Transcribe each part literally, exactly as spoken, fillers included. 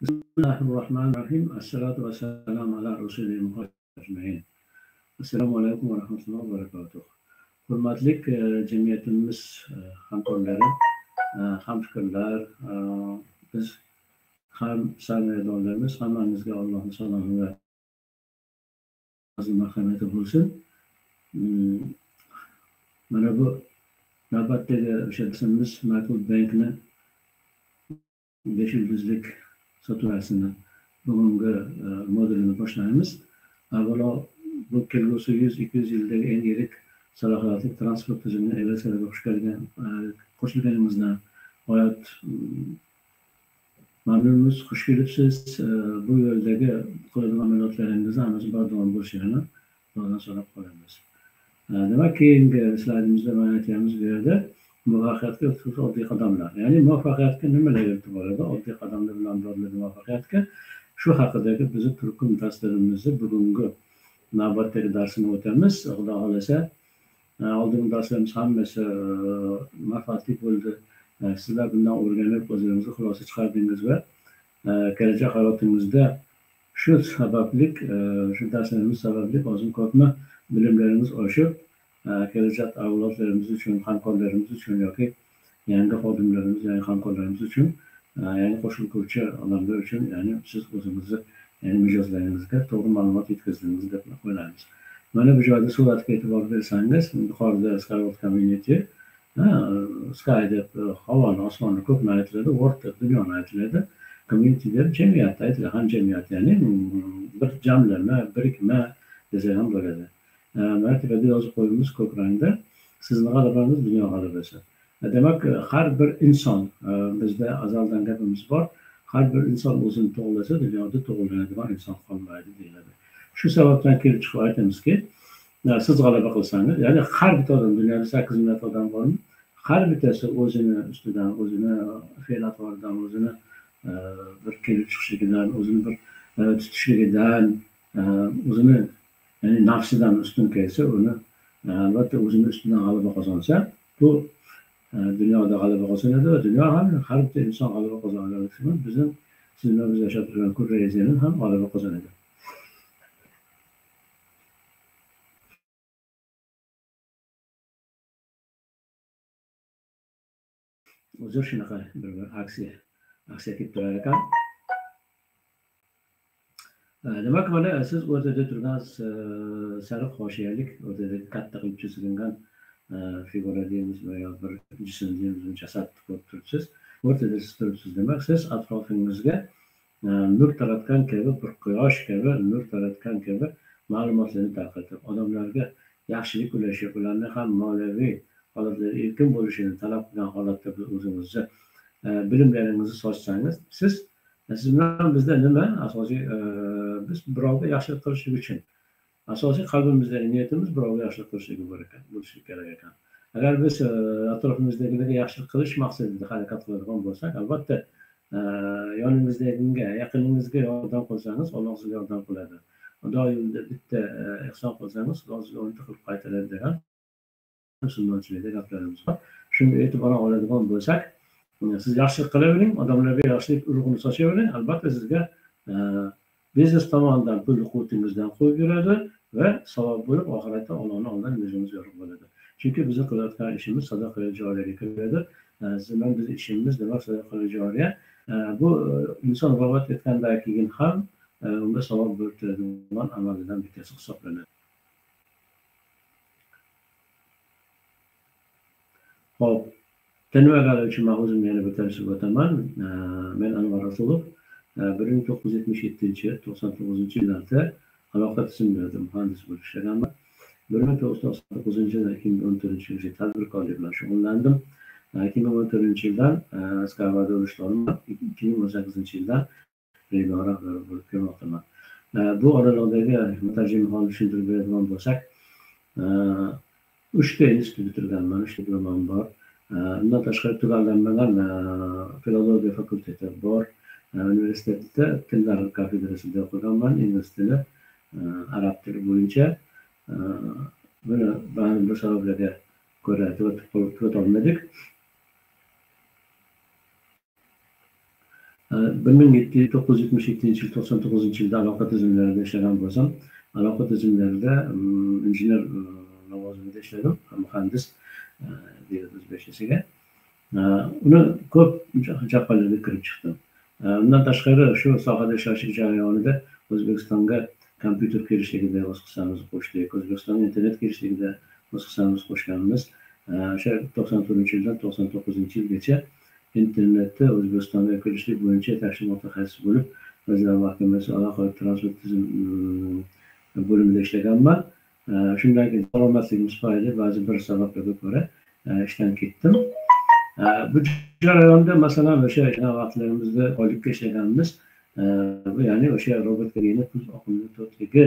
Bismillahirrahmanirrahim. Assalatu vassalamu ala rasulil muhajir. Assalomu alaykum va rahmatullohi va barakatuh. Hurmatli jamiyatimiz hamkorlari, hamfikrlar, biz ham sarmoyadorlarimiz, hammamizga Allohning salomi va aziz marhamati bo'lsin. Mana bu navbatdagi o'sha darsimiz Markul bankni besh yulduzlik sotuvarsini bugungi modelini boshlaymiz. Avvalo bu kelgusi yuz ikki yuz yildagi eng yirik salohiyatli transport tizimini evaziga xush kelgan qo'shilganimizdan g'oyat mamnunmiz, xush kelibsiz. Bu yo'ldagi qiladigan amaliyotlaringizni hammasi bardavom bo'lishini Xudodan so'rab qolamiz. Demak, keyingi slaydimizda mana aytamiz bu yerda muvaffaqiyatga o'tkazish oddiy qadamlar. Ya'ni muvaffaqiyatga nimalar yetib boradi? Oddiy qadamlar bilan boriladi muvaffaqiyatga. Shu haqidagi bizni turkum darslarimizni bugungi navbatdagi darsini o'tamiz. Xudo xolasa, oldingi darslarimiz hammasi manfaatli bo'ldi. Sizlar bundan o'rganib o'zingizni xulosa chiqardingiz va kelajak hayotingizda shu sababli, shu darslarimiz sababli ozmi ko'pmi bilimlarimiz oshib, kelajak avlodlarimiz uchun, hamkorlarimiz uchun yoki yangi xodimlarimiz, yangi hamkorlarimiz uchun, yangi qo'shiluvchi odamlar uchun, ya'ni siz o'zingizni, ya'ni mijozlaringizga to'g'ri ma'lumot yetkazdingiz deb o'ylaymiz. Mana bu joyda suratga e'tibor bersangiz, yuqorida Skyward Community, Sky deb havoni, osmonni ko'pni aytiladi, World deb dunyoni aytiladi, Community deb jamiyatni aytiladi, ham jamiyat, ya'ni bir jamlama, birikma desak ham bo'ladi. Mana tepada yozib qo'yamiz ko'k rangda, sizni g'alabangiz dunyo g'alabasi. Demak, har bir inson, bizda azaldan gapimiz bor, har bir inson o'zini to'g'rilasa, dunyoda to'g'rilanadigan inson qolmaydi deyiladi. Shu sababdan kelib chiqib aytamizki, siz g'alaba qilsangiz, ya'ni har bitta odam, dunyoda sakkiz milliard odam bormi, har bittasi o'zini ustidan, o'zini fe'l-atvoridan, o'zini bir kelib chiqishligidan, o'zini bir tutishligidan, o'zini ya'ni nafsidan ustun kelsa, uni albatta o'zini ustidan g'alaba qozonsa, bu dunyoda g'alaba qozonadi va dunyo ham har bitta inson g'alaba qozonadi. Bizim sizlar biz yashab turgan kurra zamin ham g'alaba qozonadi. O'zir shunaqa bir aksiya aksiya kelib turar ekan. Demak, mana siz o'rtada turgan sariq hoshiyalik, o'rtada katta qilib chizilgan figura deymiz yoki bir jism deymiz, jasad ko'rib turibsiz. O'rtada siz turibsiz, demak, siz atrofingizga nur taratgan kabi, bir quyosh kabi, nur taratgan kabi ma'lumotlarni tarqatib, odamlarga yaxshilik ulashib, ularni ham moliyaviy holatlarda erkin bo'lishini talab qilgan holatda o'zingizni bilimlaringizni sochsangiz, siz siz bilan bizda nima asosiy, biz birovga yaxshilik qilishlik uchun asosiy qalbimizdagi niyatimiz birovga yaxshilik qilishlik bo'lishi kerak ekan. Agar biz atrofimizdagilarga yaxshilik qilish maqsadida harakat qiladigan bo'lsak, albatta yoningizdagiga, yaqiningizga yordam qilsangiz, Alloh sizga yordam qiladi. Doimda bitta ihson qilsangiz, Alloh sizga o'nta qilib qaytaradi degan musulmonchilikda gaplarimiz bor. Shunga e'tibor oladigan bo'lsak, siz yaxshilik qilavering, odamlarga yaxshilik urug'ini sochavering, albatta sizga biznes tomonidan pul qutingizdan qo'yib yuradi va savob bo'lib oxiratda Allohning oldidan yuzimiz yorug' bo'ladi. Chunki biz qilayotgan ishimiz sadaqa joriyaga kiradi. Sizlar biz ishimiz demak sadaqa joriya. Bu inson vafot etgandan keyin ham unga savob bo'lib turadigan amallardan bittasi hisoblanadi. Xo'p, tanishganlar uchun men o'zimni yana bir tanishib o'taman. Men Anvar Rasulov bir ming to'qqiz yuz yetmish yettinchi to'qson to'qqizinchi yillarda aloqa tizimlarida muhandis bo'lib ishlaganman. bir ming to'qqiz yuz to'qson to'qqizinchi yildan ikki ming o'n to'rtinchi yilgacha tadbirkorlik bilan shug'ullandim. ikki ming o'n to'rtinchi yildan Skyward ishlarman, ikki ming o'n sakkizinchi yildan regional rahbar bo'lib kelmoqdaman. Bu oralardagi mutarjimxon tushuntirib beradigan bo'lsak, uchta institut bitirganman, uchta diplomam bor. Bundan tashqari tugallanmagan filologiya fakulteti bor. Universitetda tillar kafedrasida o'qiganman, ingliz tili, arab tili bo'yicha. Buni ba'zi bir sabablarga ko'ra tugatolmadik. bir ming to'qqiz yuz yetmish ikkinchi yil to'qson to'qqizinchi yilda aloqa tizimlarida ishlagan bo'lsam, aloqa tizimlarida injener lavozimida ishladim, muhandis deydi o'zbekchasiga. Uni ko'p jabhalarga kirib chiqdim. Undan tashqari shu sohada ishlash jarayonida O'zbekistonga kompyuter kirishligida o'z hissamizni qo'shdik, O'zbekistonga internet kirishligida o'z hissamizni qo'shganmiz. O'sha to'qson to'rtinchi yildan to'qson to'qqizinchi yilgacha internetda O'zbekistonga kirishlik bo'yicha yetakchi mutaxassis bo'lib, Vazirlar Mahkamasi aloqa transport tizim bo'limida ishlaganman. Shundan keyin salomatligim tufayli ba'zi bir sabablarga ko'ra ishdan ketdim. Bu jarayonda masalan o'sha vaqtlarimizda oylikka ishlaganmiz. Bu ya'ni o'sha robotlarga tuz oqimi to'rtligi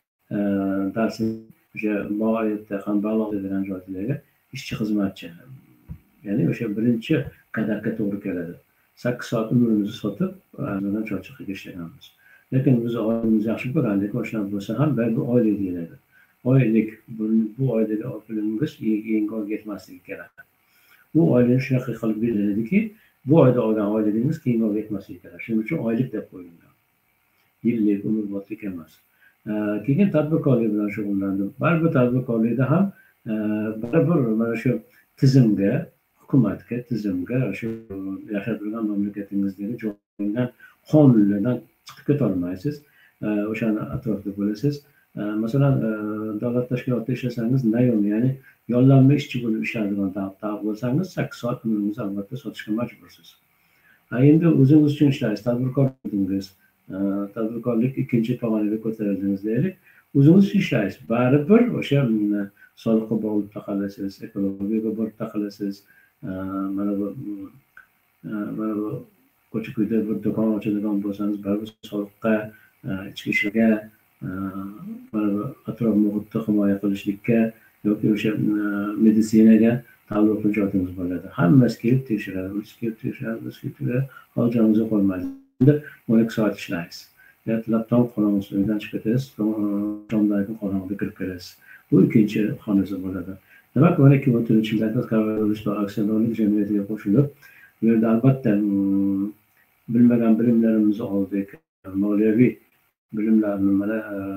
darsi o'sha Mo'ayetda ham Baloq degan joylarga ishchi xizmatchi. Ya'ni o'sha birinchi kadakka to'g'ri keladi. sakkiz soat umrimizni sotib, arzondan choychaqiga ishlaganmiz. Lekin biz oyimiz yaxshi ko'rgandik, o'shan bo'lsa ham bu oylik deyiladi. Oylik bu oydagi pulingiz yangi oyga yetmasligi kerak. Bu oylik shunaqa qilib beriladi-ki, bu oyda olgan oyligingiz keyingi oyga yetmasligi kerak. Shuning uchun oylik deb qo'yilgan. Yillik, umrbodlik emas. Keyin tadbirkorlik bilan shug'ullandim. Baribir tadbirkorlikda ham baribir mana shu tizimga, hukumatga, tizimga, shu yashab turgan mamlakatingizdagi joylangan qonunlardan chiqib ketolmaysiz. O'shani atrofida bo'lasiz. Masalan, davlat tashkilotida ishlasangiz, nayom, ya'ni yollanma ishchi bo'lib ishlaydigan taraf bo'lsangiz, sakkiz soat umringizni albatta sotishga majbursiz. Endi o'zingiz uchun ishlaysiz, tadbirkor bo'ldingiz, tadbirkorlik ikkinchi pog'onaga ko'tarildingiz deylik, o'zingiz uchun ishlaysiz. Baribir o'sha soliqqa bog'liq taqalasiz, ekologiyaga borib taqalasiz. Mana bu mana bu ko'cha-ko'yda bir do'kon ochadigan bo'lsangiz, baribir soliqqa, ichki ishlarga, mana bu atrof muhitni himoya qilishlikka yoki o'sha meditsinaga taalluqli joyingiz bo'ladi. Hammasi kelib tekshiradi, biz kelib tekshiradi, biz kelib tekshiradi, hojamizga qolmaydi. o'n ikki soat ishlaysiz. Ertalab tong qorong'isi uydan chiqib ketasiz, shomdagi qorong'ida kirib kelasiz. Bu ikkinchi xonasi bo'ladi. Demak, mana ikki ming o'n to'rtinchi yilda Kavalistlar aksionerlik jamiyatiga qo'shilib, bu yerda albatta bilmagan bilimlarimizni oldik, moliyaviy bilimlarni mana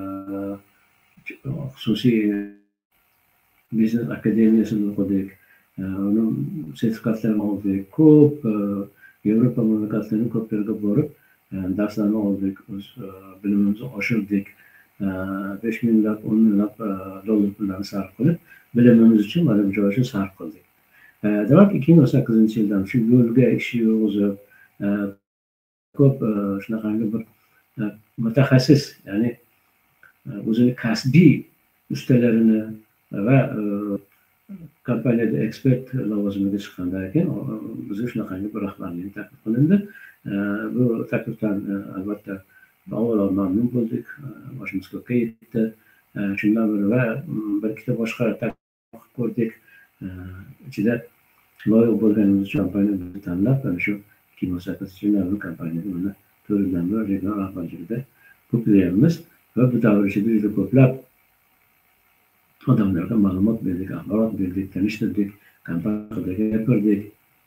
xususiy biznes akademiyasini o'qidik, uni sertifikatlarini oldik, ko'p Yevropa mamlakatlarining ko'plariga borib darslarni oldik, o'z bilimimizni oshirdik, besh minglab, o'n minglab dollar pullarni sarf qilib, bilimimiz uchun mana bu joy uchun sarf qildik. Demak, ikki ming o'n sakkizinchi yildan shu yo'lga ish yurg'izib, ko'p shunaqangi bir mutaxassis, ya'ni o'zini kasbiy ustalarini va kompaniyada ekspert lavozimiga chiqqandan keyin bizga shunaqangi bir rahbarlik taklif qilindi. Bu taklifdan albatta avvalo mamnun bo'ldik, boshimiz ko'kka yetdi. Shundan beri va bir ikkita boshqa taklif ko'rdik. Ichida loyiq bo'lganimiz uchun kompaniyani tanlab, ana shu ikki ming o'n sakkizinchi yilda kompaniyada mana to'rt yildan beri regional rahbarligida ko'playapmiz va bu davr ichida juda ko'plab odamlarga ma'lumot berdik, axborot berdik, tanishtirdik, kompaniyaga gapirdik.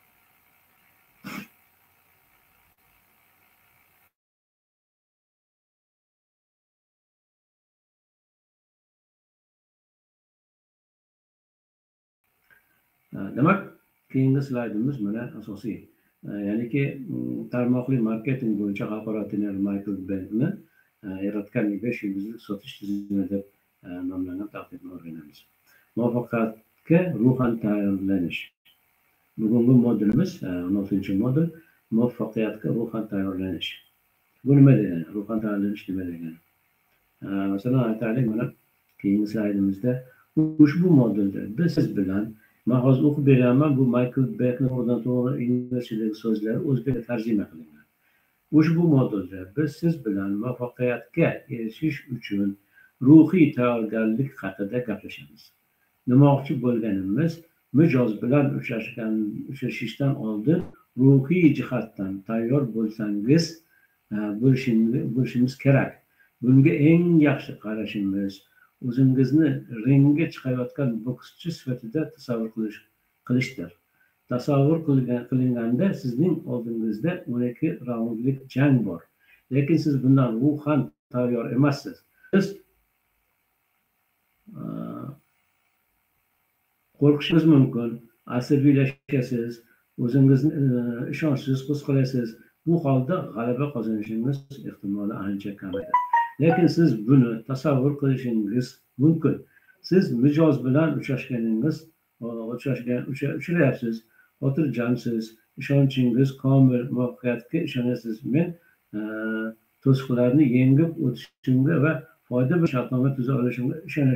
Demak, keyingi slaydimiz mana asosiy. Ya'niki tarmoqli marketing bo'yicha xalqaro trener Michael Beckni yaratgan besh yulduzli sotish tizimi deb nomlangan taqdimni o'rganamiz. Muvaffaqiyatga ruhan tayyorlanish. Bugungi modulimiz, o'n oltinchi modul, muvaffaqiyatga ruhan tayyorlanish. Bu nima degani? Ruhan tayyorlanish nima degani? Masalan, aytaylik, mana keyingi slaydimizda ushbu modulda biz siz bilan men hozir o'qib beraman, bu Michael Beckni o'rdan to'g'ri inglizchadagi so'zlari o'zbekcha tarjima qilingan. Ushbu modulda biz siz bilan muvaffaqiyatga erishish uchun ruhiy tayyorgarlik haqida gaplashamiz. Demoqchi bo'lganimiz, mijoz bilan uchrashgan uchrashishdan oldin ruhiy jihatdan tayyor bo'lsangiz, bo'lishimiz kerak. Bunga eng yaxshi qarashimiz o'zingizni ringga chiqayotgan bokschi sifatida tasavvur qilish qilishdir. tasavvur qilinganda sizning oldingizda o'n ikki raundlik jang bor. Lekin siz bundan ruhan tayyor emassiz. Siz qo'rqishingiz mumkin, asabiylashasiz, o'zingizni ishonchsiz his qilasiz. Bu holda g'alaba qozonishingiz ehtimoli ancha kamayadi. Lekin siz buni tasavvur qilishingiz mumkin. Siz mijoz bilan uchrashganingiz, uchrashgan uchrayapsiz, xotirjamsiz, ishonchingiz komil, muvaffaqiyatga ishonasiz. Men to'siqlarni yengib o'tishimga va foyda bir shartnoma tuza olishimga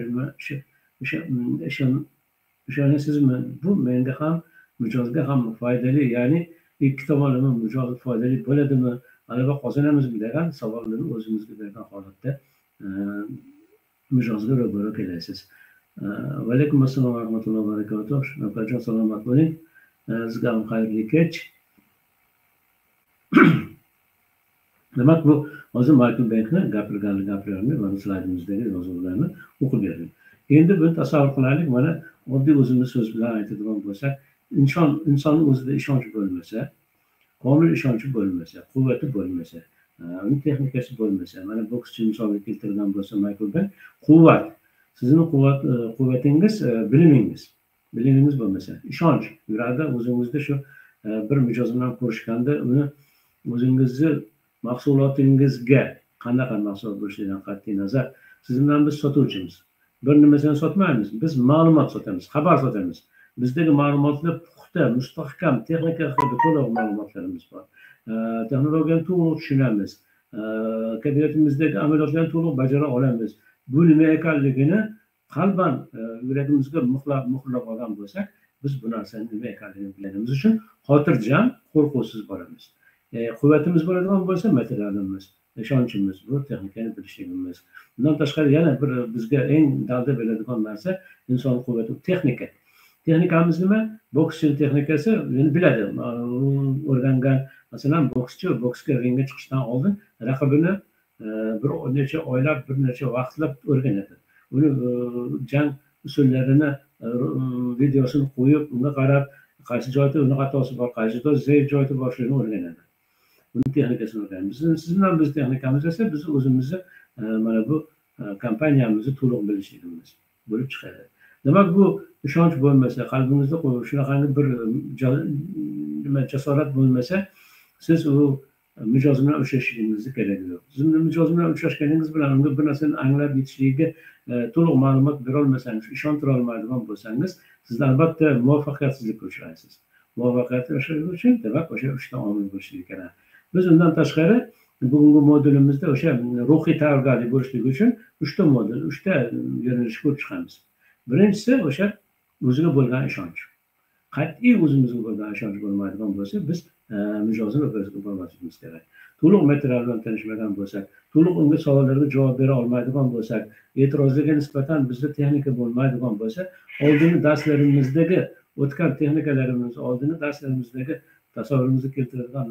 ishonasizmi? Bu menga ham, mijozga ham foydali, ya'ni ikki tomonlama mijoz foydali bo'ladimi? G'alaba qozonamizmi degan savollarni o'zingizga bergan holatda mijozga ro'baro kelasiz. Va alaykum assalom va rahmatullohi va barakatuh. Navkarjon, salomat bo'ling. Sizga ham xayrli kech. Demak, bu hozir Michael Beckni gapirganini gapirganini mana slaydimizdagi yozuvlarni o'qib berdim. Endi buni tasavvur qilaylik. Mana oddiy o'zimiz so'z bilan aytadigan bo'lsak, inson insonning o'zida ishonch bo'lmasa, komil ishonchi bo'lmasa, quvvati bo'lmasa, uning texnikasi bo'lmasa, mana bokschi misolga keltirgan bo'lsa Michael Beck, quvvat, sizning quvvat quvvatingiz bilimingiz, bilimingiz bo'lmasa, ishonch yuradi o'zingizda. Shu bir mijoz bilan ko'rishganda uni o'zingizni mahsulotingizga qanaqa mahsulot bo'lishidan qat'iy nazar, siz bilan biz sotuvchimiz. Bir nimasini sotmaymiz, biz ma'lumot sotamiz, xabar sotamiz. Bizdagi ma'lumotlar puxta, mustahkam, texnika haqida to'liq ma'lumotlarimiz bor. Texnologiyani to'liq tushunamiz. Kabinetimizdagi amaliyotlarni to'liq bajara olamiz. Bu nima ekanligini qalban yuragimizga muhrlab muhrlab olgan bo'lsak, biz bu narsani nima ekanligini bilganimiz uchun xotirjam, qo'rquvsiz bo'lamiz. Quvvatimiz bo'ladigan bo'lsa, materialimiz, ishonchimiz, bu texnikani bilishligimiz. Bundan tashqari yana bir bizga eng dalda beradigan narsa inson quvvati, texnika. Texnikamiz nima? Bokschi texnikasi buni biladi. O'rgangan, masalan, bokschi boksga ringga chiqishdan oldin raqibini bir necha oylab, bir necha vaqtlab o'rganadi. Uni jang usullarini, videosini qo'yib, unga qarab, qaysi joyda uni xatosi bor, qaysi joyda zaif joyi bor, shuni o'rganadi. Buni texnikasini o'rganamiz. Siz bilan biz texnikamiz esa biz o'zimizni mana bu kompaniyamizni to'liq bilishligimiz bo'lib chiqadi. Demak, bu ishonch bo'lmasa, qalbingizda shunaqangi bir nima jasorat bo'lmasa, siz u mijoz bilan uchrashishingizni keragi yo'q. Siz mijoz bilan uchrashganingiz bilan unga bir narsani anglab yetishligiga to'liq ma'lumot bera olmasangiz, ishontira olmaydigan bo'lsangiz, siz albatta muvaffaqiyatsizlikka uchraysiz. Muvaffaqiyatga erishish uchun demak o'sha uchta omil bo'lishi kerak. Biz undan tashqari bugungi modulimizda o'sha ruhiy tayyorgarlik bo'lishligi uchun uchta modul, uchta yo'nalish ko'rib chiqamiz. Birinchisi o'sha o'ziga bo'lgan ishonch. Qat'iy o'zimizga bo'lgan ishonch bo'lmaydigan bo'lsa, biz mijozni o'zimizga bo'lmasligimiz kerak. To'liq material bilan tanishmagan bo'lsak, to'liq unga savollarga javob bera olmaydigan bo'lsak, e'tirozlarga nisbatan bizda texnika bo'lmaydigan bo'lsa, oldingi darslarimizdagi o'tgan texnikalarimiz, oldingi darslarimizdagi tasavvuringizni keltiradigan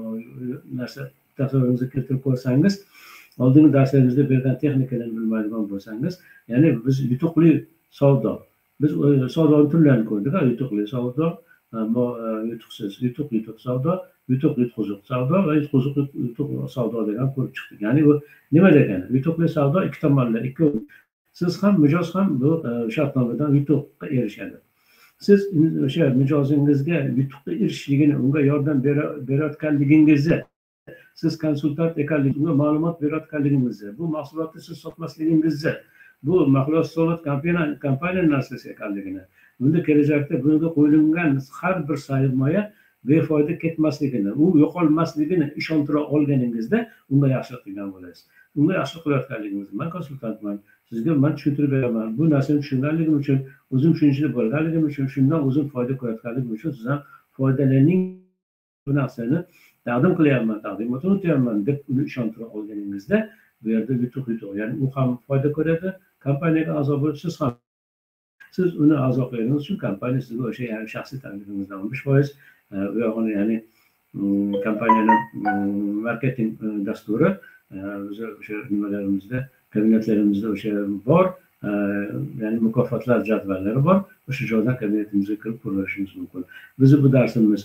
narsa, tasavvuringizni keltirib ko'rsangiz, oldingi darslarimizda bergan texnikalarni bilmaydigan bo'lsangiz, ya'ni biz yutuqli savdo, biz savdoni turlarini ko'rdik, yutuqli savdo, yutuqsiz, yutuq yutuq savdo, yutuq yutquzuq savdo va yutquzuq yutuq savdo degan ko'rib chiqdik. Ya'ni bu nima degani? Yutuqli savdo ikki tomonli, ikki siz ham mijoz ham bu shartnomadan yutuqqa erishadi. Siz o'sha mijozingizga yutuqqa erishishligini, unga yordam berayotganligingizni, siz konsultant ekanligingizni, unga ma'lumot berayotganligingizni, bu mahsulotni siz sotmasligingizni, bu mahsulot kompaniya narsasi ekanligini, bunda kelajakda bunga qo'yilgan har bir sarmoya befoyda ketmasligini, u yo'qolmasligini ishontira olganingizda unga yaxshilik qilgan bo'lasiz. Unga yaxshilik qilayotganligingizni, men konsultantman, sizga men tushuntirib beraman, bu narsani tushunganligim uchun, o'zim tushunishli bo'lganligim uchun, shundan o'zim foyda ko'rayotganligim uchun siz ham foydalaning, bu narsani taqdim qilyapman, taqdimotini o'tyapman deb uni ishontira olganingizda, bu yerda yutuq yutuq, ya'ni u ham foyda ko'radi, kompaniyaga a'zo bo'lib, siz ham. Siz uni a'zo qilganingiz uchun kompaniya sizga o'sha ya'ni shaxsiy taklifingizdan o'n besh foiz u yog'ini, ya'ni kompaniyaning marketing dasturi o'sha nimalarimizda, kabinetlarimizda o'sha bor, ya'ni mukofotlar jadvallari bor. o'sha joydan kabinetimizga kirib ko'rishimiz mumkin. Bizni bu darsimiz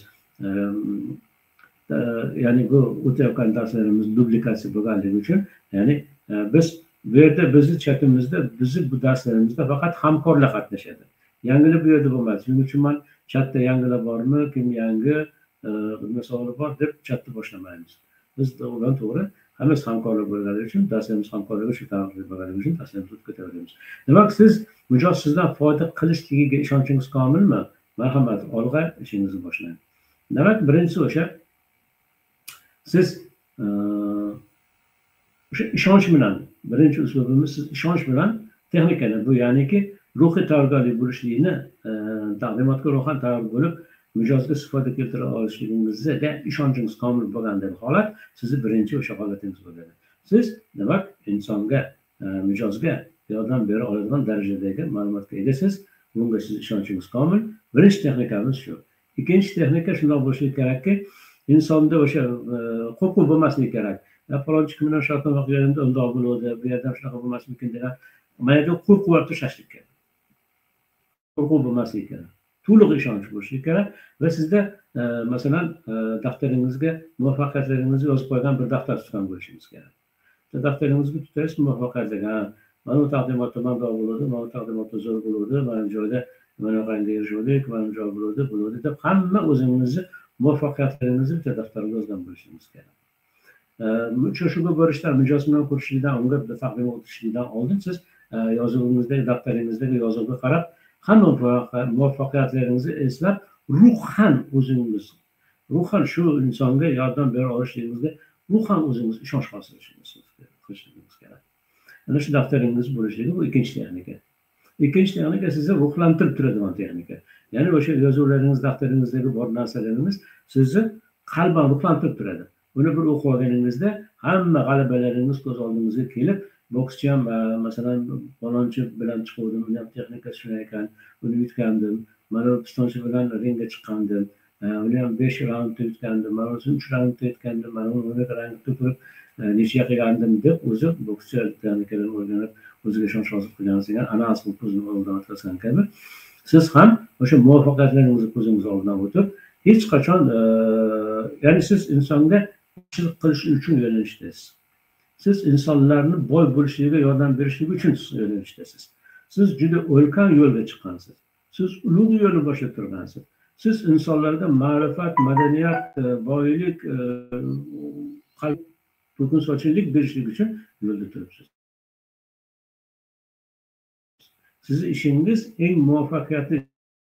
ya'ni bu o'tayotgan darslarimiz duplikatsiya bo'lganligi uchun, ya'ni biz bu yerda bizni chatimizda bizni bu darslarimizda faqat hamkorlar qatnashadi. Yangilar bu yerda bo'lmaydi. Shuning uchun men chatda yangilar bormi, kim yangi masala bor deb chatni boshlamaymiz. Biz ular to'g'ri hammasi hamkorlar bo'lganligi uchun darslarimiz hamkorligi shu tariqa bo'lganligi uchun darslarimizni o'tib ketaveramiz. Demak, siz mijoz sizdan foyda qilishligiga ishonchingiz komilmi? Marhamat, olg'a ishingizni boshlang. Demak, birinchisi o'sha siz o'sha ishonch bilan, birinchi uslubimiz siz ishonch bilan texnikani, bu ya'niki ruhiy tayyorgarlik bo'lishligini, taqdimotga ruhan tayyor bo'lib, mijozga foyda keltira olishligingizga ishonchingiz komil bo'lgandagi holat sizni birinchi o'sha holatingiz bo'ladi. Siz demak insonga, mijozga yordam bera oladigan darajadagi ma'lumotga egasiz. Bunga siz ishonchingiz komil. Birinchi texnikamiz shu. Ikkinchi texnika shunday bo'lishi kerakki, insonda o'sha qo'rquv bo'lmasligi kerak. Falonchi kim bilan shartnoma qilganimda undoq bo'ladi, bu yerda shunaqa bo'lmasmikin degan. Mana bu qo'rquvlar tashlashlik kerak. Qo'rquv bo'lmasligi kerak. To'liq ishonch bo'lishi kerak va sizda masalan daftaringizga muvaffaqiyatlaringizni yozib qo'ygan bir daftar tutgan bo'lishingiz kerak. Daftaringizga tutasiz muvaffaqiyatlar, mana bu taqdimotda bundoq bo'ladi, mana bu taqdimotda zo'r bo'ladi, mana bu joyda mana qanday erishdik, mana bu joy bo'ladi, bo'ladi deb hamma o'zingizni muvaffaqiyatlaringizni bitta daftarga yozgan bo'lishingiz kerak. Uchrashuvga borishdan, mijoz bilan ko'rishishdan, unga taqdim o'tishlikdan oldin siz yozuvingizdagi, daftaringizdagi yozuvga qarab, hamma muvaffaqiyatlaringizni eslab, ruhan o'zingiz, ruhan shu insonga yordam bera olishligingizga ruhan o'zingiz ishonch hosil qilishingiz kerak. Ana shu daftaringiz bo'lishligi bu ikkinchi texnika. Ikkinchi texnika sizni ruhlantirib turadigan texnika. Ya'ni o'sha yozuvlaringiz, daftaringizdagi bor narsalaringiz sizni qalban ruhlantirib turadi. Buni bir o'qib olganingizda hamma g'alabalaringiz ko'z oldingizga kelib, bokschi ham masalan falonchi bilan chiqdim, uni ham texnikasi shunday ekan, uni yutgandim, mana pistonchi bilan ringga chiqqandim, uni ham besh raundda yutgandim, mana uni uch raundda yutgandim, mana uni o'n raundda turib necha qilgandim deb o'zi bokschi texnikalarni o'rganib, o'ziga ishonch hosil qilgansiz, analiz qilib o'zini oldidan o'tkazgan kabi siz ham o'sha muvaffaqiyatlaringizni ko'zingiz oldidan o'tib, hech qachon ya'ni siz insonga yaxshilik qilish uchun yo'nalishdasiz. Siz insonlarni boy bo'lishiga yordam berishlik uchun yo'nalishdasiz. Siz juda ulkan yo'lga chiqqansiz. Siz ulug' yo'lni boshlab turgansiz. Siz insonlarga ma'rifat, madaniyat, boylik, qalb to'kinsochlik berishlik uchun yo'lda turibsiz. Sizni ishingiz eng muvaffaqiyatli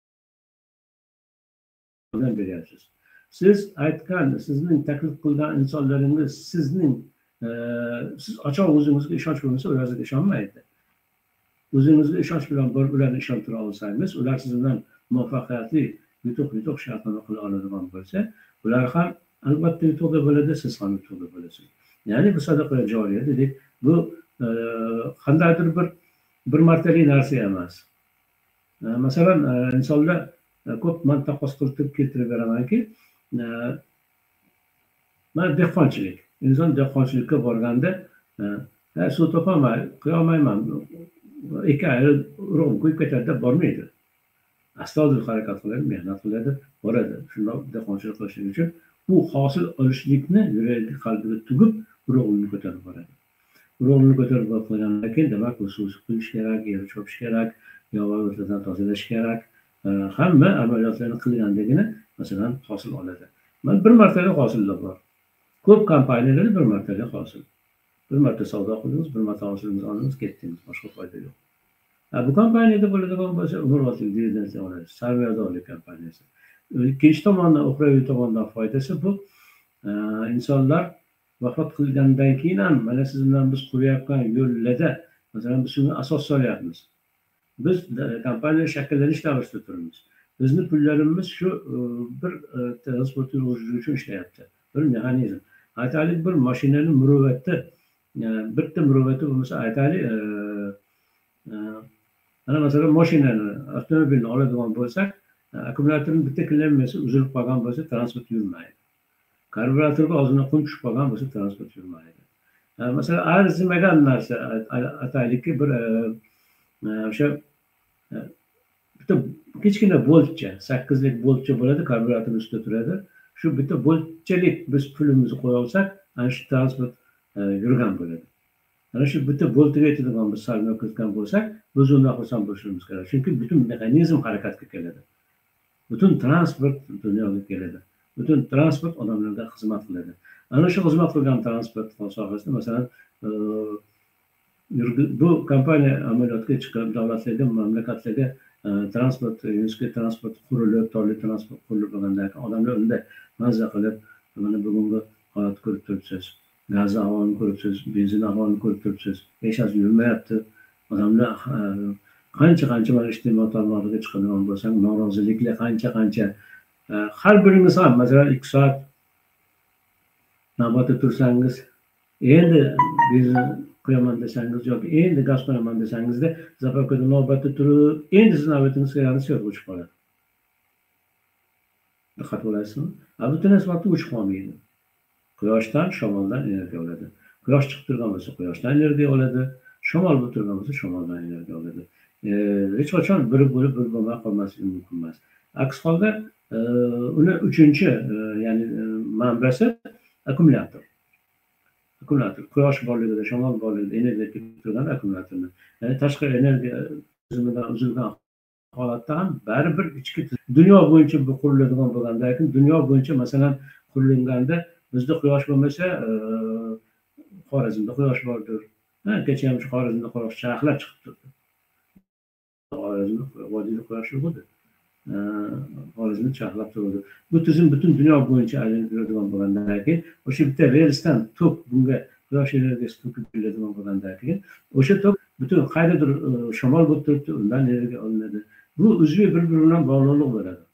yordam beryapsiz. Siz aytgan, sizning taklif qilgan insonlaringiz sizning siz ochiq o'zingizga ishonch bo'lmasa, ular sizga ishonmaydi. O'zingizga ishonch bilan borib ularni ishontira olsangiz, ular siz bilan muvaffaqiyatli yutuq-yutuq shartnoma qila oladigan bo'lsa, ular ham albatta yutuqda bo'ladi, siz ham yutuqda bo'lasiz. Ya'ni bu sadaqa joriya dedik. Bu qandaydir bir bir martalik narsa emas. Masalan, insonlar ko'p men taqqos qilib keltirib beramanki, mana dehqonchilik. İnson dehqonchilikka borganda, suv topolmay, qiya olmayman, ikki ayri urug'im qo'yib ketadi deb bormaydi. Astoydil harakat qiladi, mehnat qiladi, boradi. Shundoq dehqonchilik qilish uchun u hosil olishlikni yuragiga, qalbiga tugib, urug'ini ko'tarib boradi. Urug'ini ko'tarib borgandan keyin demak, u suv quyish kerak, yer chopish kerak, yog'och o'rtadan tozalash kerak. Hamma amaliyotlarni qilgandagina masalan hosil oladi. Mana bir martalik hosillar bor. Ko'p kompaniyalarda bir martalik hosil. Bir marta savdo qildingiz, bir marta hosilni oldingiz, ketdingiz, boshqa foyda yo'q. Bu kompaniyada bo'ladigan bo'lsa, umrbodlik dividend olasiz, sarmoyadorlik kompaniyasi. Ikkinchi tomondan, uxroviy tomondan foydasi bu insonlar vafot qilgandan keyin ham mana siz bilan biz qurayotgan yo'llarda, masalan, biz shunga asos solyapmiz. Biz kompaniya shakllanish davrida turibmiz. Bizni pullarimiz shu bir transport yurg'izish uchun ishlayapti. Bir mexanizm. Aytaylik, bir mashinani muruvvatda, bitta muruvvati bo'lmasa, aytaylik, mana masalan mashinani, avtomobilni oladigan bo'lsak, akkumulyatorning bitta kilometrasi uzilib qolgan bo'lsa, transport yurmaydi. Karburatorga ozgina qum tushib qolgan bo'lsa, transport yurmaydi. Masalan, arzimagan narsa, aytaylikki, bir o'sha bitta kichkina boltcha, sakkizlik boltcha bo'ladi, karbyuratorning ustida turadi. Shu bitta boltchalik biz pulimizni qo'ya olsak, ana shu transport yurgan bo'ladi. Ana shu bitta boltiga yetadigan biz salmo kiritgan bo'lsak, biz undan xursand bo'lishimiz kerak. Chunki butun mexanizm harakatga keladi. Butun transport dunyoga keladi. Butun transport odamlarga xizmat qiladi. Ana shu xizmat qilgan transport sohasida masalan bu kompaniya amaliyotga chiqib, davlatlarga, mamlakatlarga transport, yo'lchi transport qurilib, tolli transport qurilib bo'lgandan keyin odamlar unda mazza qilib, mana bugungi holat ko'rib turibsiz. Gazli havolni ko'ribsiz, benzin havolni ko'rib turibsiz. Hech narsa yurmayapti. Odamlar qancha qancha mana ijtimoiy tarmoqlarga chiqadigan bo'lsang, noroziliklar qancha-qancha. Har biringiz ham masalan ikki soat navbatda tursangiz, endi benzin qo'yaman desangiz yoki endi gaz qo'yaman desangizda, zapravkada navbatda turib, endi siz navbatingiz kelganida svet o'chib qoladi. Diqqat qilasizmi? Butun vaqt o'chib qolmaydi. Quyoshdan, shamoldan energiya oladi. Quyosh chiqib turgan bo'lsa, quyoshdan energiya oladi. Shamol bo'lib turgan bo'lsa, shamoldan energiya oladi. Hech qachon bir bo'lib bir bo'lmay qolmasligi mumkin emas. Aks holda uni uchinchi, ya'ni manbasi akkumulyator. Akkumulyator. Quyosh borligida, shamol borligida energiya kelib turgan akkumulyatorni. Ya'ni tashqi energiya tizimidan uzilgan holatda ham baribir ichki dunyo bo'yicha bu quriladigan bo'lgandan keyin dunyo bo'yicha masalan qurilganda bizda quyosh bo'lmasa, Xorazmda quyosh bordir. Kecha ham shu Xorazmda quyosh chaqlab chiqib turdi. Xorazmda vodiyda quyosh yo'q edi. Xorazmda chaqlab turdi. Bu tizim butun dunyo bo'yicha aylanib yuradigan bo'lgandan keyin, o'sha bitta relsdan tok bunga quyosh energiyasi to'kib beriladigan bo'lgandan keyin, o'sha tok butun qaydadir shamol bo'lib turibdi, undan energiya olinadi. Bu uzviy bir-biri bilan bog'liqlik bo'ladi.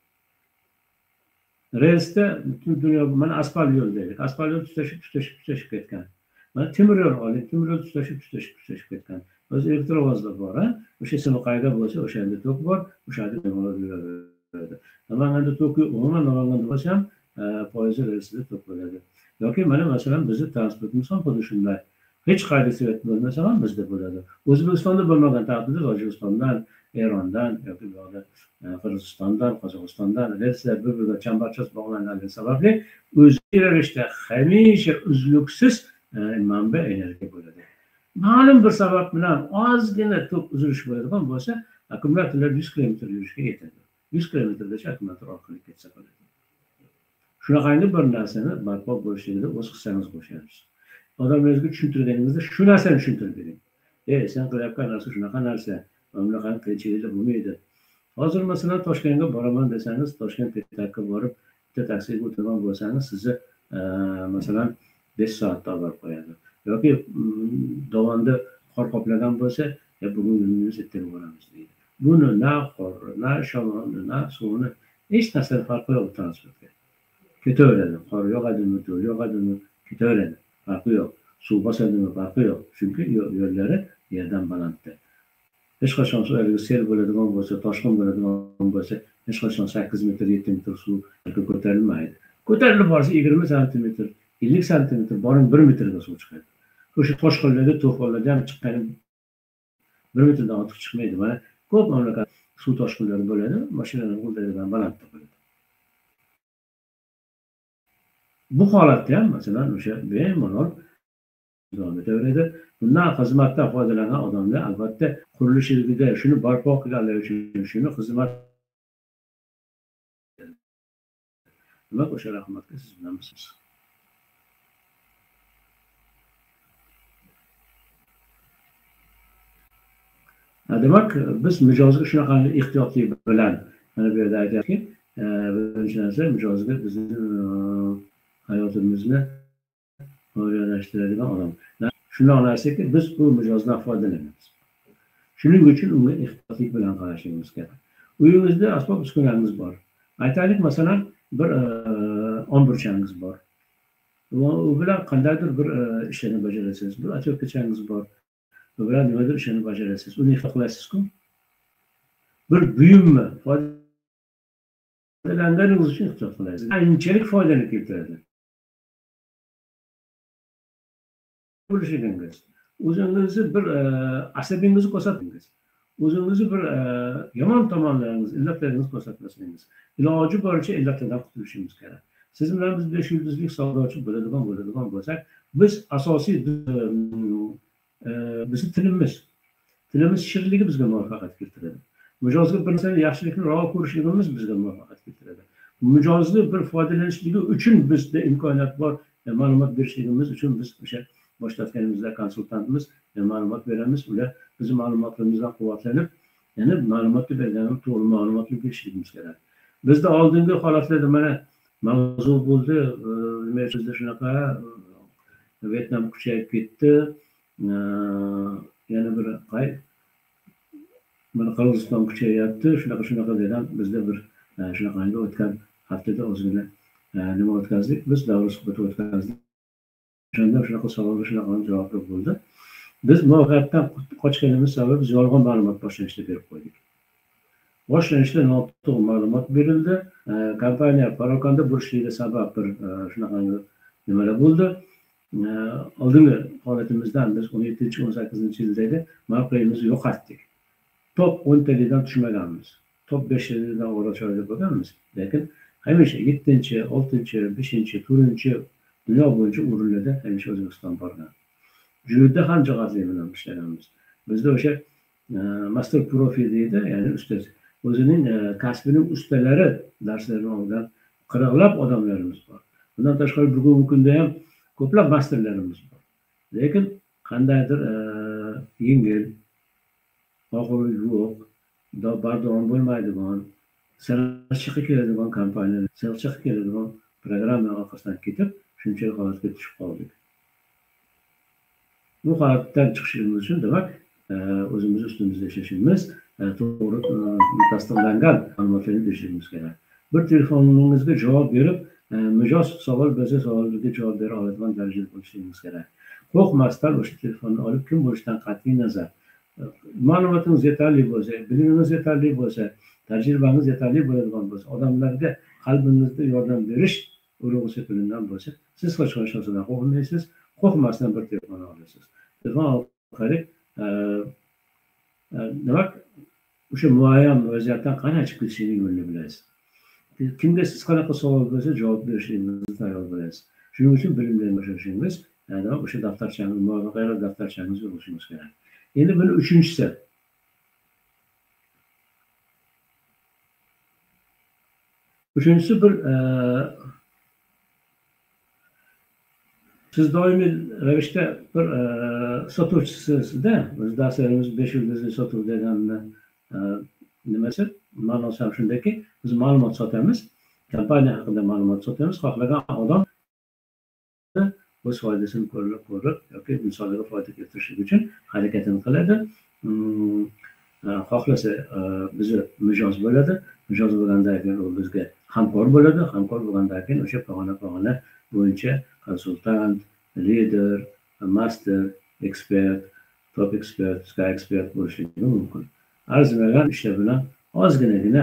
Relsda butun dunyo, mana asfalt yo'l deylik. Asfalt yo'l tutashib, tutashib, tutashib ketgan. Mana temir yo'l oling, temir yo'l tutashib, tutashib, tutashib ketgan. O'zi elektrovozlar bor, ha? O'sha sini qayda bo'lsa, o'sha yerda tok bor, o'sha yerda nimalar yuradi. Namanganda tok yo'q, umuman Namanganda bo'lsa ham poyezd relsida tok bo'ladi. Yoki mana masalan bizning transportimiz ham xuddi shunday. Hech qayda svet bo'lmasa ham bizda bo'ladi. O'zbekistonda bo'lmagan taqdirda Tojikistondan, Erondan yoki Qirg'izistondan, Qozog'istondan relslar bir-biriga chambarchas bog'langanligi sababli o'ziga yarashda hamisha uzluksiz manba energiya bo'ladi. Ma'lum bir sabab bilan ozgina tok uzilish bo'ladigan bo'lsa, akkumulyatorlar yuz kilometr yurishga yetadi. yuz kilometrgacha akkumulyator orqali ketsa bo'ladi. Shunaqangi bir narsani barpo bo'lishligida o'z hissangizni qo'shasiz. Odamlarga tushuntirganingizda shu narsani tushuntirib bering. Ey, sen qilayotgan narsa shunaqa narsa. Mamlakat qiyinchilikda bo'lmaydi. Hozir masalan Toshkentga boraman desangiz, Toshkent Petakka borib, bitta taksiga o'tirgan bo'lsangiz, sizni masalan besh soatda olib qo'yadi. Yoki dovonda qor qoplagan bo'lsa, "Ya bugun kunimiz ertaga boramiz" deydi. Buni na qor, na shamolni, na suvni hech narsa farqi yo'q transportga. Ketaveradi. Qor yog'adimi, do'l yog'adimi, ketaveradi. Farqi yo'q. Suv bosadimi, farqi yo'q. Chunki yo'llari yerdan balandda. Hech qachon sel bo'ladigan bo'lsa, toshqin bo'ladigan bo'lsa, hech qachon sakkiz metr, yetti metr suv ko'tarilmaydi. Ko'tarilib borsa yigirma santimetr, ellik santimetr, boring bir metrga suv chiqadi. O'sha toshqinlarda, to'fonlarda ham chiqqani bir metrdan ortiq chiqmaydi. Mana ko'p mamlakat suv toshqinlari bo'ladi, mashinalar g'ildiragan balandda bo'ladi. Bu holatda ham masalan o'sha bemalol davom etaveradi. Bundan xizmatdan foydalanan odamlar albatta qurilishida shuni barpo qilganlar uchun shuni xizmat demak o'sha rahmatga siz bilan mismiz. Demak biz mijozga shunaqangi ehtiyotlik bilan mana bu yerda aytyapki, birinchi narsa mijozga bizning hayotimizni o'rganishtiradigan odam. Shunday narsaki, biz bu mijozdan foydalanamiz. Shuning uchun unga ehtiyotlik bilan qarashimiz kerak. Uyingizda asbob uskunangiz bor. Aytaylik masalan bir omburchangiz bor. U bilan qandaydir bir ishni bajarasiz. Bir atyopkachangiz bor. U bilan nimadir ishni bajarasiz. Uni ehtiyot qilasizku. Bir buyummi foydalanganingiz uchun ehtiyot qilasiz. Qanchalik foydani keltiradi. Bo'lishingiz, o'zingizni bir asabingizni ko'rsatingiz. o'zingizni bir yomon tomonlaringiz, illatlaringizni ko'rsatmasangiz, iloji boricha illatlardan qutulishimiz kerak. Siz bilan biz besh yulduzlik savdochi bo'ladigan bo'ladigan bo'lsak, biz asosiy bizni tilimiz, tilimiz shirinligi bizga muvaffaqiyat keltiradi. Mijozga bir narsani yaxshilikni ravo ko'rishligimiz bizga muvaffaqiyat keltiradi. Mijozni bir foydalanishligi uchun bizda imkoniyat bor, ma'lumot berishligimiz uchun biz o'sha boshlatganimizda konsultantimiz ma'lumot beramiz, ular bizni ma'lumotlarimizdan quvvatlanib, ya'ni ma'lumotni berganimiz to'g'ri ma'lumotni berishligimiz kerak. Bizda oldingi holatlarda mana mavzu bo'ldi, nima sizda shunaqa Vyetnam kuchayib ketdi, yana bir qay mana Qirg'iziston kuchayyapti, shunaqa shunaqa degan bizda bir shunaqangi o'tgan haftada o'zini nima o'tkazdik, biz davra suhbati o'tkazdik. O'shanda shunaqa savolga shunaqa javoblar bo'ldi. Biz muvaffaqiyatdan qochganimiz sabab biz yolg'on ma'lumot boshlanishda berib qo'ydik. Boshlanishda noto'g'ri ma'lumot berildi. Kompaniya parokanda bo'lishligiga sabab bir shunaqangi nimalar bo'ldi. Oldingi holatimizdan biz o'n yettinchi o'n sakkizinchi yildagi mavqeyimizni yo'qotdik. Top o'ntalikdan tushmaganmiz. Top beshlikdan o'rashayotib bo'lganmiz. Lekin hamisha yettinchi, oltinchi, beshinchi, to'rtinchi dunyo bo'yicha o'rinlarda hamisha O'zbekiston borgan. Juda ham jihatli bilan ishlaganmiz. Bizda o'sha master profi deydi, ya'ni ustoz o'zining kasbining ustalari darslarini olgan qirqlab odamlarimiz bor. Bundan tashqari bugungi kunda ham ko'plab masterlarimiz bor. Lekin qandaydir yengil, og'ir yo'q, bardavom bo'lmaydigan, sirchiqi keladigan kompaniyalar, sirchiqi keladigan programma orqasidan ketib, shunchalik holatga tushib qoldik. Bu holatdan chiqishimiz uchun demak, o'zimiz ustimizda ishlashimiz, to'g'ri tasdiqlangan ma'lumotlarni berishimiz kerak. Bir telefoningizga javob berib, mijoz savol bo'lsa, savolga javob bera oladigan darajada bo'lishimiz kerak. Qo'rqmasdan o'sha telefonni olib, kim bo'lishidan qat'iy nazar, ma'lumotingiz yetarli bo'lsa, bilimingiz yetarli bo'lsa, tajribangiz yetarli bo'ladigan bo'lsa, odamlarga qalbingizda yordam berish urug'i sepilingan bo'lsa, siz hech qachon qo'rqmaysiz, qo'rqmasdan bir telefon olasiz. Telefon orqali demak, o'sha muayyan vaziyatdan qanday chiqib ketishini yo'lini bilasiz. Kimga siz qanaqa savol bo'lsa, javob berishingizni tayyor bo'lasiz. Shuning uchun bilimlarni oshirishingiz, demak, o'sha daftarchangiz, muvaffaqiyat daftarchangizni o'qishingiz kerak. Endi buni uchinchisi. Uchinchisi bir siz doimiy ravishda bir sotuvchisizda, biz darslarimiz besh yulduzli sotuv deganni nimasi, ma'nosi ham shundaki, biz ma'lumot sotamiz, kompaniya haqida ma'lumot sotamiz, xohlagan odam o'z foydasini ko'rib, ko'rib yoki insonlarga foyda keltirish uchun harakatini qiladi. Xohlasa bizni mijoz bo'ladi, mijoz bo'lgandan keyin u bizga hamkor bo'ladi, hamkor bo'lgandan keyin o'sha pog'ona-pog'ona bo'yicha konsultant, lider, master, ekspert, top ekspert, sky ekspert bo'lishligi mumkin. Arzimagan ishlar bilan ozginagina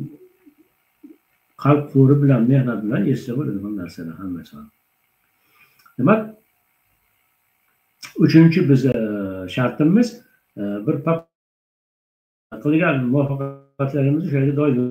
qalb qo'ri bilan, mehnat bilan esa bo'ladigan narsalar hammasi. Demak, uchinchi biz shartimiz bir qilgan muvaffaqiyatlarimizni o'sha yerda doim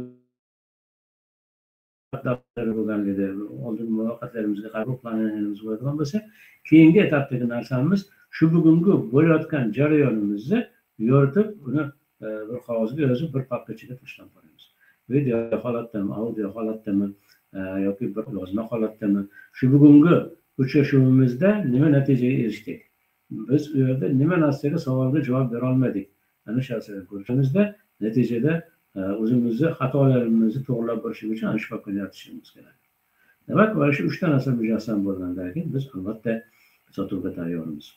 bo'lganligi, oldin muvaffaqiyatlarimizga qarab planlarimiz bo'ladigan bo'lsa, keyingi etapdagi narsamiz shu bugungi bo'layotgan jarayonimizni yoritib, uni bir qog'ozga yozib, bir papkachaga tashlab qo'yamiz. Video holatdami, audio holatdami yoki bir yozma holatdami, shu bugungi uchrashuvimizda nima natijaga erishdik? Biz u yerda nima narsaga savolga javob bera olmadik? Ana shu narsani ko'rishimizda natijada o'zimizni xatolarimizni to'g'rilab borish uchun ana shu papkani yaratishimiz kerak. Demak, mana shu uchta narsa mujassam bo'lgandan keyin biz albatta sotuvga tayyormiz.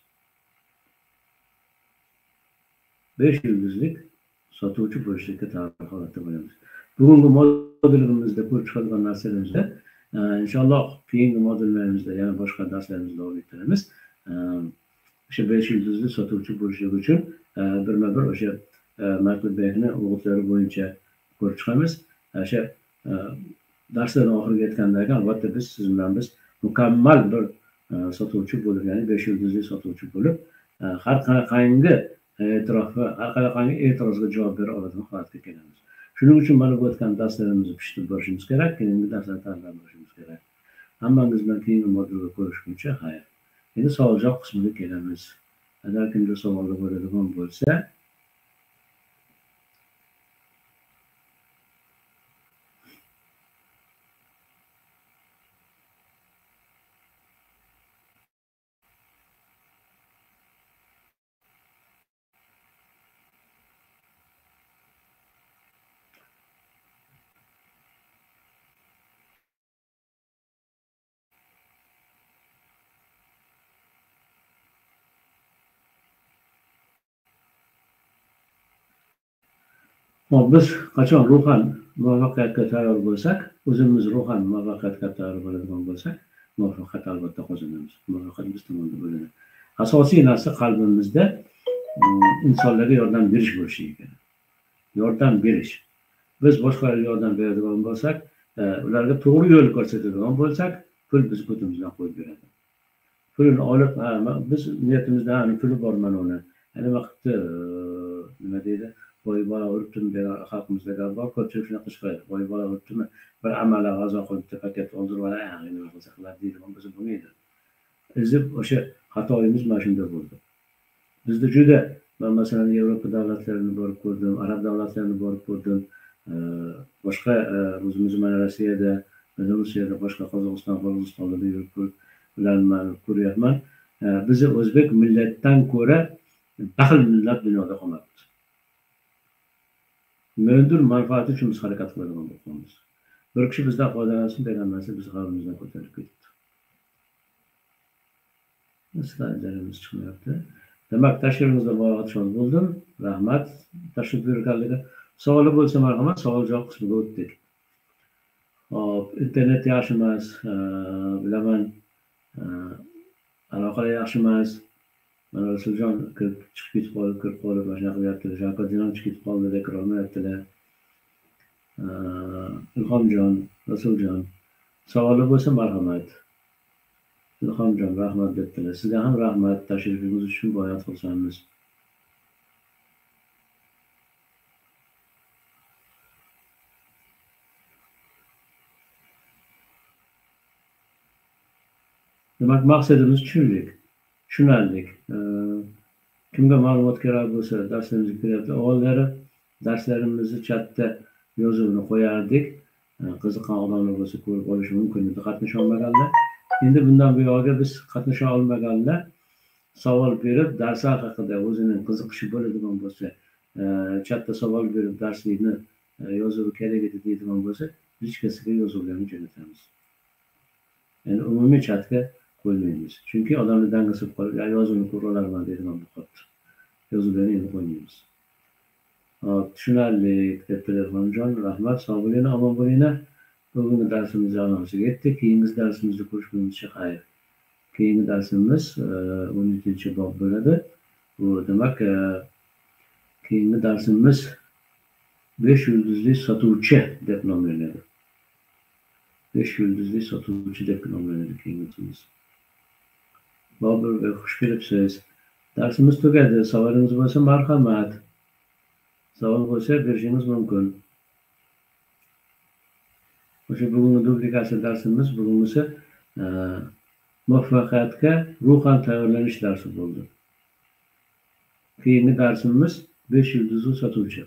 besh yulduzlik sotuvchi bo'lishga tayyor holatda bo'lamiz. Bugungi modulimizda ko'rib chiqadigan narsalarimizda inshaalloh keyingi modullarimizda yana boshqa darslarimizda davom ettiramiz. O'sha besh yulduzli sotuvchi bo'lishlik uchun birma-bir o'sha Marketbankni o'g'itlari bo'yicha ko'rib chiqamiz. O'sha darslarning oxiriga yetgandan keyin albatta biz siz bilan biz mukammal bir sotuvchi bo'lib, ya'ni besh yulduzli sotuvchi bo'lib, har qanaqangi e'tirofi, har qanaqangi e'tirozga javob bera oladigan holatga kelamiz. Shuning uchun mana bu o'tgan darslarimizni pishitib borishimiz kerak, keyingi darslarni tanlab borishimiz kerak. Hammangiz bilan keyingi modulda ko'rishguncha xayr. Endi savol-javob qismiga kelamiz. Agar kimda savollar bo'ladigan bo'lsa, hop biz qachon ruhan muvaffaqiyatga tayyor bo'lsak, o'zimiz ruhan muvaffaqiyatga tayyor bo'ladigan bo'lsak, muvaffaqiyat albatta qozonamiz. Muvaffaqiyat biz tomonda bo'ladi. Asosiy narsa qalbimizda insonlarga yordam berish bo'lishi kerak. Yordam berish. Biz boshqalarga yordam beradigan bo'lsak, ularga to'g'ri yo'l ko'rsatadigan bo'lsak, pul biz ko'timizdan qo'yib beradi. Pulni olib, biz niyatimizda ham puli bor mana uni. Nima qilibdi, nima deydi? Boy bola uribdimi degan xalqimizda bor, ko'pchilik shunaqa chiqadi. Boy bola uribdimi, bir amala g'azo qilibdi, paket oldirib olay, nima qilsa qiladi deydigan bo'lsa bo'lmaydi. Biz o'sha xatoyimiz mana shunda bo'ldi. Bizda juda, men masalan Yevropa davlatlarini borib ko'rdim, arab davlatlarini borib ko'rdim, boshqa o'zimiz mana Rossiyada, Belarusiyada, boshqa Qozog'iston, Qirg'izistonda yurib ularni ko'ryapman. Bizni o'zbek millatdan ko'ra baxil millat dunyoda qolmadi. Mendur manfaati uchun biz harakat qiladigan bo'lamiz. Bir kishi bizdan foydalansin degan narsa bizni qalbimizdan ko'tarib ketdi. Slaydlarimiz chiqmayapti. Demak, tashrifingizga xursand bo'ldim. Rahmat. Tashrif buyurganligiga. Savoli bo'lsa marhamat, savol-javob qismiga o'tdik. Hop, internet yaxshi emas, bilaman. Aloqalar yaxshi emas. Mana Rasuljon kirib chiqib ketib qolib, kirib qolib, mana shunaqa qilyaptilar. Shavkatjon chiqib ketib qoldi, deb kirolmayaptilar. Ilhomjon, Rasuljon, savoli bo'lsa marhamat. Ilhomjon, rahmat debdilar. Sizga ham rahmat, tashrifingiz uchun boyat xursandmiz. Demak, maqsadimiz tushunlik, tushunarlik. Kimga ma'lumot kerak bo'lsa, darslarimizga kiryapti. Avvallari darslarimizni chatda yozuvni qo'yardik. Qiziqqan odamlar bo'lsa ko'rib olishi mumkin edi, qatnasha olmaganlar. Endi bundan buyog'iga biz qatnasha olmaganlar savol berib, darslar haqida o'zining qiziqishi bo'ladigan bo'lsa, chatda savol berib, darslikni yozuvi kerak edi deydigan bo'lsa, lichkasiga yozuvlarni jo'natamiz. Ya'ni umumiy chatga qo'ymaymiz. Chunki odamni dangasib qolib, yozuvni ko'rib olarman deydigan bo'libdi. Yozuvlarni endi qo'ymaymiz. Hop, tushunarlik debdilar Ilhomjon, rahmat, sog' bo'linglar, omon bo'linglar. Bugungi darsimizni anonsiga yetdik. Keyingi darsimizda ko'rishguncha xayr. Keyingi darsimiz o'n yettinchi bob bo'ladi. Bu demak, keyingi darsimiz besh yulduzli sotuvchi deb nomlanadi. besh yulduzli sotuvchi deb nomlanadi keyingi darsimiz. Bobur va xush kelibsiz. Darsimiz tugadi. Savolingiz bo'lsa marhamat. Savol bo'lsa berishingiz mumkin. O'sha bugungi duplikatsiya darsimiz bugungisi muvaffaqiyatga ruhan tayyorlanish darsi bo'ldi. Keyingi darsimiz besh yulduzli sotuvchi.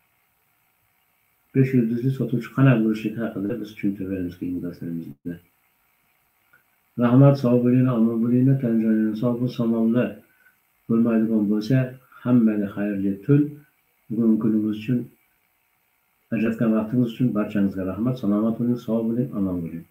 besh yulduzli sotuvchi qanaqa bo'lishi haqida biz tushuntirib beramiz keyingi darslarimizda. Rahmat, sog' bo'linglar, omon bo'linglar, tanjoyinglar sog' bo'lsin, samonlar bo'lmaydigan bo'lsa, hammaga xayrli tun. Bugungi kunimiz uchun ajratgan vaqtingiz uchun barchangizga rahmat, salomat bo'ling, sog' bo'ling, omon bo'ling.